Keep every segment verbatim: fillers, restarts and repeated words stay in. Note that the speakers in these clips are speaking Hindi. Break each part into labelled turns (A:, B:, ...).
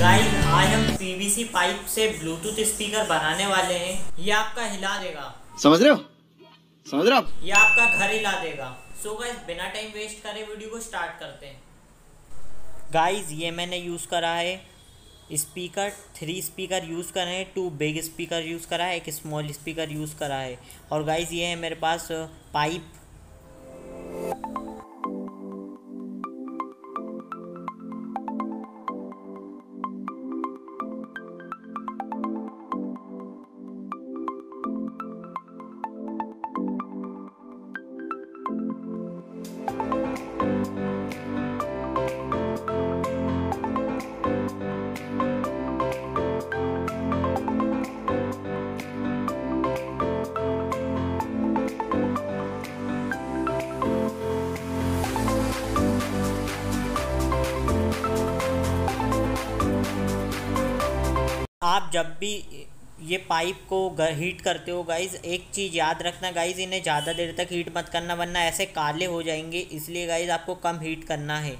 A: गाइस आज हम पीवीसी पाइप से ब्लूटूथ स्पीकर बनाने वाले हैं। ये आपका हिला देगा,
B: समझ रहे हो समझ रहे हो आप?
A: ये आपका घर हिला देगा। सो गाइस बिना टाइम वेस्ट करे वीडियो को स्टार्ट करते हैं। गाइस ये मैंने यूज़ करा है स्पीकर, थ्री स्पीकर यूज़ करे हैं, टू बिग स्पीकर यूज़ करा है, एक स्मॉल स्पीकर यूज़ करा है। और गाइस ये है मेरे पास पाइप। आप जब भी ये पाइप को हीट करते हो गाइज़, एक चीज़ याद रखना गाइज़, इन्हें ज़्यादा देर तक हीट मत करना वरना ऐसे काले हो जाएंगे। इसलिए गाइज़ आपको कम हीट करना है।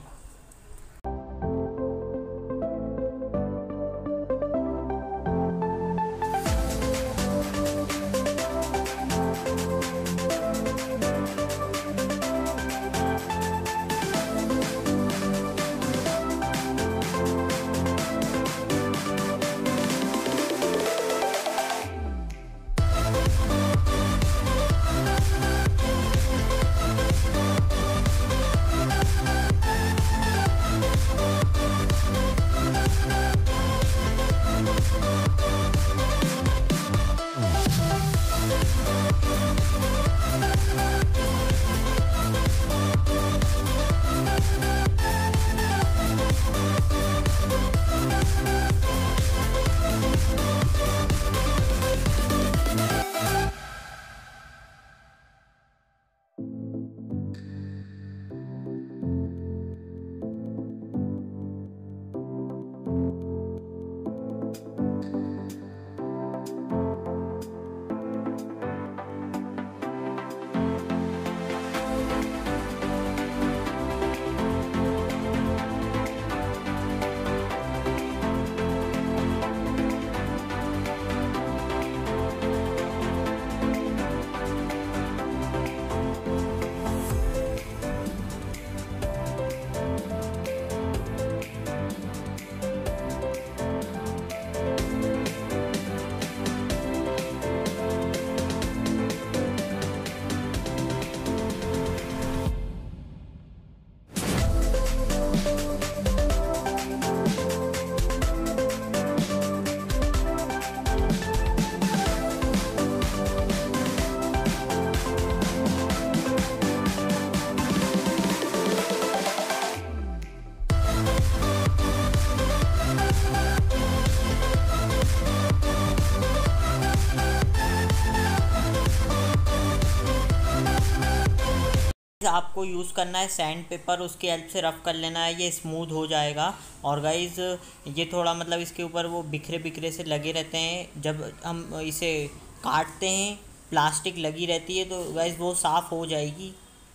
A: आपको यूज़ करना है सैंड पेपर, उसकी हेल्प से रफ़ कर लेना है, ये स्मूथ हो जाएगा। और गाइज़ ये थोड़ा मतलब इसके ऊपर वो बिखरे बिखरे से लगे रहते हैं, जब हम इसे काटते हैं प्लास्टिक लगी रहती है, तो गाइज़ वो साफ़ हो जाएगी।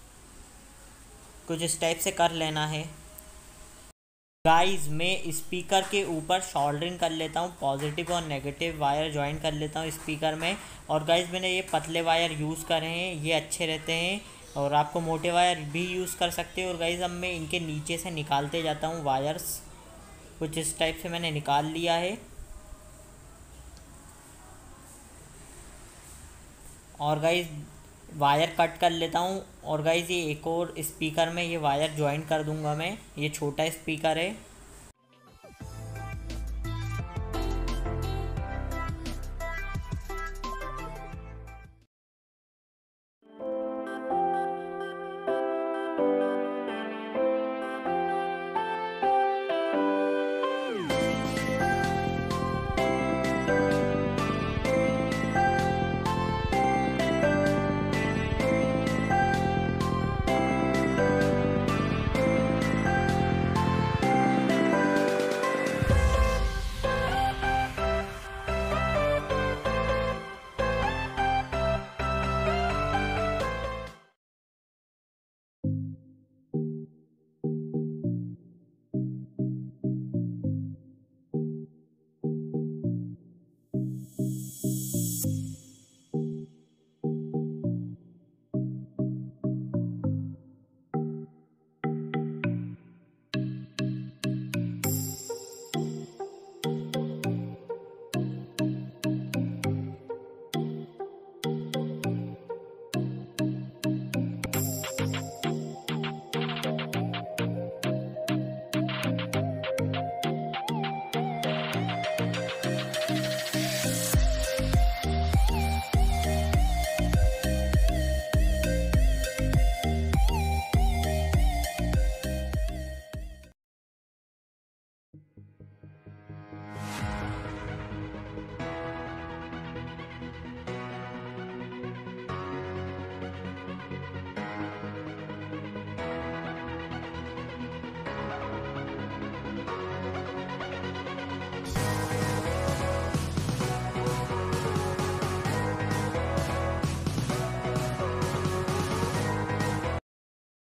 A: कुछ इस टाइप से कर लेना है। गाइज़ मैं स्पीकर के ऊपर सोल्डरिंग कर लेता हूँ, पॉजिटिव और नेगेटिव वायर ज्वाइन कर लेता हूँ स्पीकर में। और गाइज़ मैंने ये पतले वायर यूज़ करे हैं, ये अच्छे रहते हैं। और आपको मोटे वायर भी यूज़ कर सकते हो। और गाइज़ अब मैं इनके नीचे से निकालते जाता हूँ वायर्स, कुछ इस टाइप से मैंने निकाल लिया है। और गाइज़ वायर कट कर लेता हूँ। और गाइज़ ये एक और स्पीकर में ये वायर ज्वाइन कर दूँगा मैं, ये छोटा स्पीकर है।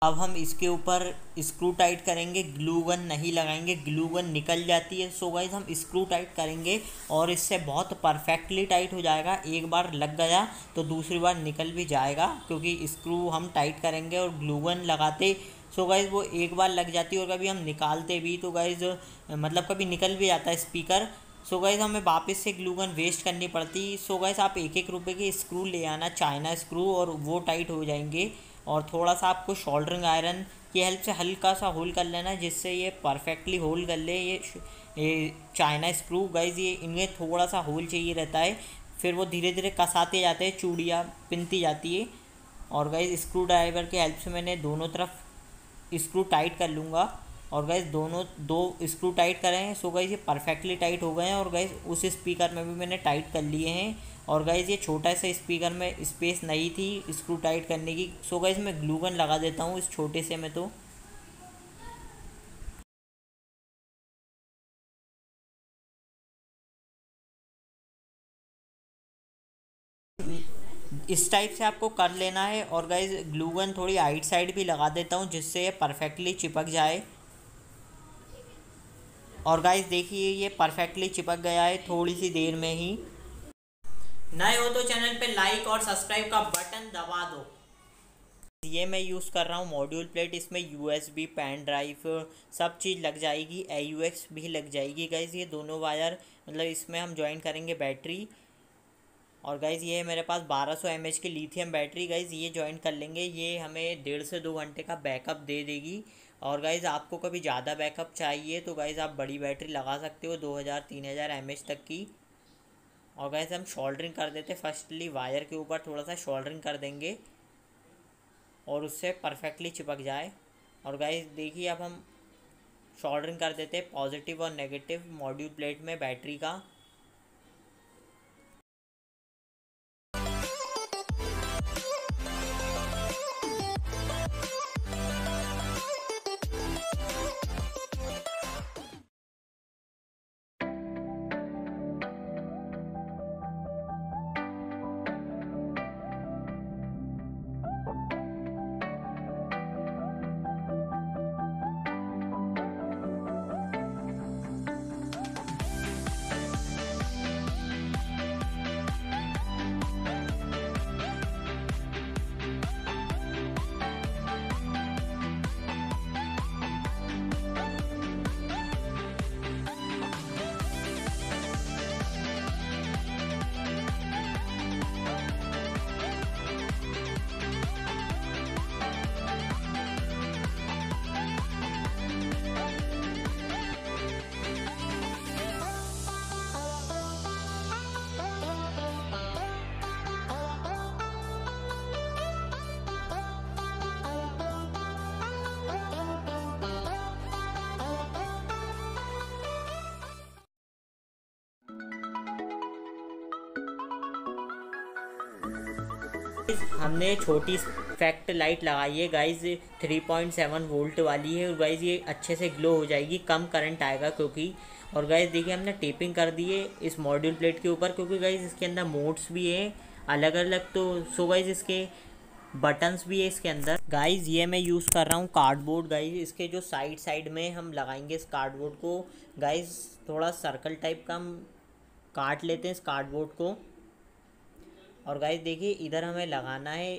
A: अब हम इसके ऊपर स्क्रू टाइट करेंगे, ग्लू गन नहीं लगाएंगे, ग्लू गन निकल जाती है। सो गाइस हम स्क्रू टाइट करेंगे और इससे बहुत परफेक्टली टाइट हो जाएगा। एक बार लग गया तो दूसरी बार निकल भी जाएगा, क्योंकि स्क्रू हम टाइट करेंगे और ग्लू गन लगाते सो गाइस वो एक बार लग जाती है और कभी हम निकालते भी तो गाइस मतलब कभी निकल भी जाता है स्पीकर। सो गाइस हमें वापस से ग्लू गन वेस्ट करनी पड़ती। सो गाइस आप एक एक रुपए के स्क्रू ले आना, चाइना स्क्रू, और वो टाइट हो जाएंगे। और थोड़ा सा आपको सोल्डरिंग आयरन की हेल्प से हल्का सा होल कर लेना है, जिससे ये परफेक्टली होल कर ले। ये ये चाइना स्क्रू गाइस, ये इनमें थोड़ा सा होल चाहिए रहता है, फिर वो धीरे धीरे कसाते जाते हैं, चूड़ियाँ पिनती जाती है। और गाइस स्क्रू ड्राइवर की हेल्प से मैंने दोनों तरफ स्क्रू टाइट कर लूँगा। और गाइस दोनों दो स्क्रू टाइट करे हैं। सो गाइस ये परफेक्टली टाइट हो गए हैं। और गाइस उस स्पीकर में भी मैंने टाइट कर लिए हैं। और गाइस ये छोटा सा स्पीकर में स्पेस नहीं थी स्क्रू टाइट करने की। सो गाइस मैं ग्लू गन लगा देता हूँ इस छोटे से में। तो इस टाइप से आपको कर लेना है। और गाइस ग्लू गन थोड़ी आइट साइड भी लगा देता हूँ, जिससे ये परफेक्टली चिपक जाए। और गाइस देखिए ये परफेक्टली चिपक गया है थोड़ी सी देर में ही। नए हो तो चैनल पे लाइक और सब्सक्राइब का बटन दबा दो। ये मैं यूज़ कर रहा हूँ मॉड्यूल प्लेट, इसमें यूएसबी, पेन ड्राइव सब चीज़ लग जाएगी, एयूएक्स भी लग जाएगी। गाइस ये दोनों वायर मतलब इसमें हम ज्वाइन करेंगे बैटरी। और गाइस ये मेरे पास बारह सौ एम एच की लिथियम बैटरी, गाइस ये ज्वाइन कर लेंगे। ये हमें डेढ़ से दो घंटे का बैकअप दे देगी। और गाइस आपको कभी ज़्यादा बैकअप चाहिए तो गाइस आप बड़ी बैटरी लगा सकते हो, दो हज़ार तीन हज़ार एम एच तक की। और गाइस हम सोल्डरिंग कर देते, फर्स्टली वायर के ऊपर थोड़ा सा सोल्डरिंग कर देंगे और उससे परफेक्टली चिपक जाए। और गाइस देखिए अब हम सोल्डरिंग कर देते हैं पॉजिटिव और नेगेटिव मॉड्यूल प्लेट में बैटरी का। हमने छोटी फैक्ट लाइट लगाई है guys, three point seven volt वाली है। और गाइज ये अच्छे से ग्लो हो जाएगी, कम करंट आएगा क्योंकि। और गाइज देखिए हमने टेपिंग कर दी है इस मॉड्यूल प्लेट के ऊपर, क्योंकि गाइज इसके अंदर मोड्स भी हैं अलग अलग। तो सो गाइज इसके बटन्स भी है इसके अंदर। गाइज ये मैं यूज़ कर रहा हूँ कार्डबोर्ड। गाइज इसके जो साइड साइड में हम लगाएंगे इस कार्डबोर्ड को। गाइज थोड़ा सर्कल टाइप का हम काट लेते हैं इस कार्डबोर्ड को। और गाइस देखिए इधर हमें लगाना है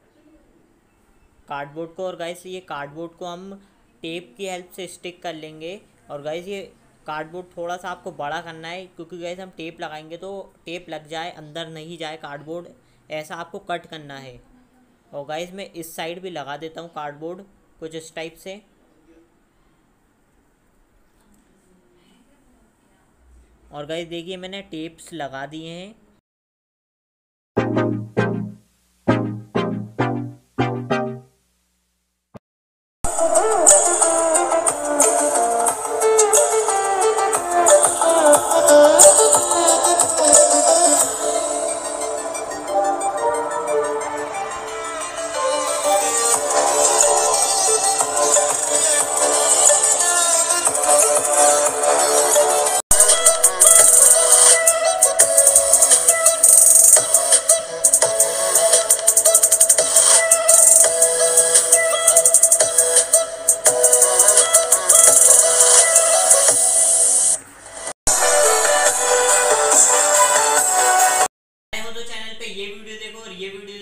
A: कार्डबोर्ड को। और गाइस ये कार्डबोर्ड को हम टेप की हेल्प से स्टिक कर लेंगे। और गाइस ये कार्डबोर्ड थोड़ा सा आपको बड़ा करना है, क्योंकि गाइस हम टेप लगाएंगे तो टेप लग जाए, अंदर नहीं जाए कार्डबोर्ड, ऐसा आपको कट करना है। और गाइस मैं इस साइड भी लगा देता हूँ कार्डबोर्ड कुछ इस टाइप से। और गाइस देखिए मैंने टेप्स लगा दिए हैं। पे ये वीडियो देखो और ये वीडियो